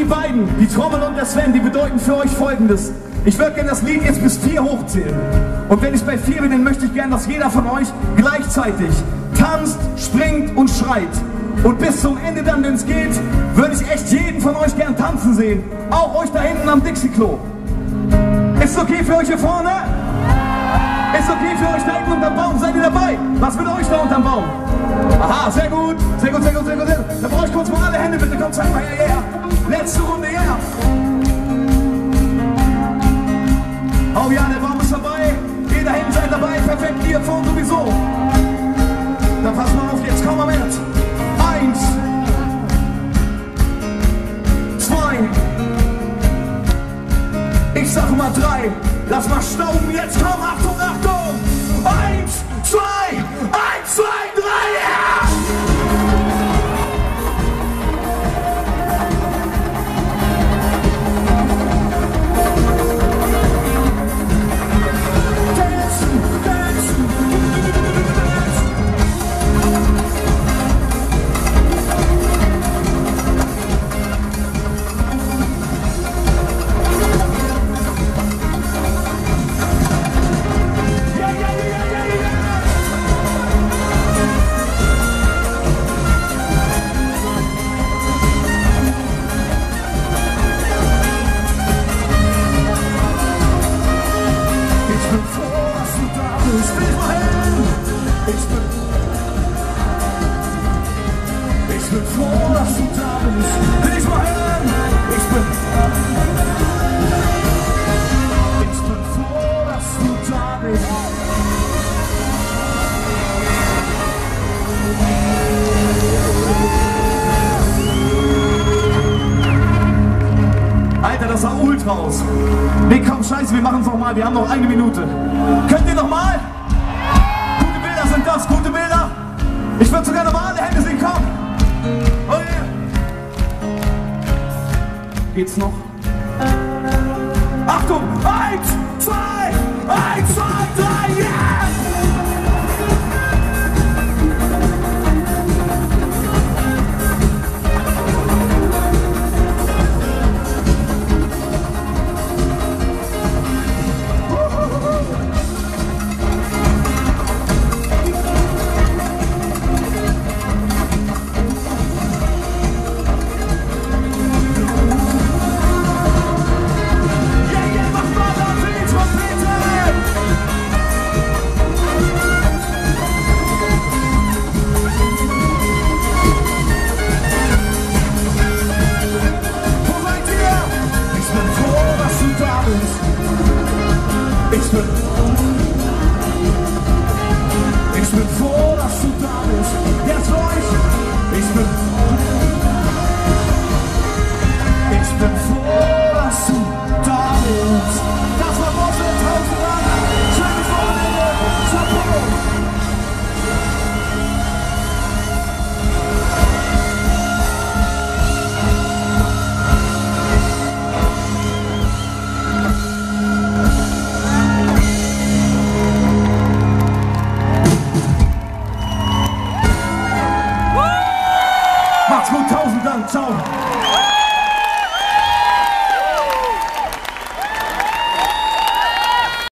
beiden, die Trommel und der Sven, die bedeuten für euch Folgendes. Ich würde gerne das Lied jetzt bis 4 hochzählen. Und wenn ich bei 4 bin, dann möchte ich gerne, dass jeder von euch gleichzeitig tanzt, springt und schreit. Und bis zum Ende dann, wenn es geht, würde ich echt jeden von euch gern tanzen sehen. Auch euch da hinten am Dixie-Klo. Ist okay für euch hier vorne? Ist okay für euch da hinten unterm Baum? Seid ihr dabei? Was mit euch da unterm Baum? Aha, sehr gut. Sehr gut, sehr gut, sehr gut. Dann brauche ich kurz mal alle Hände, bitte. Kommt, zeig mal her, yeah. Letzte Runde, ja. Yeah. Oh ja, der Baum ist dabei. Ihr da hinten seid dabei. Perfekt, ihr vorne sowieso. Dann pass mal auf, jetzt komm mal mit. 1, 2, ich sag mal 3. Lass mal stauben, jetzt komm, Achtung, Achtung. 1, 2, 1, 2, 3, ja! Alter, das sah ultra aus. Nee, komm, scheiße, wir machen es nochmal. Wir haben noch 1 Minute. Könnt ihr nochmal? Gute Bilder sind das, gute Bilder. Ich würde sogar nochmal alle Hände sehen, komm. Oh yeah. Geht's noch? Achtung, 1, 2, 1, 2, 3, ja!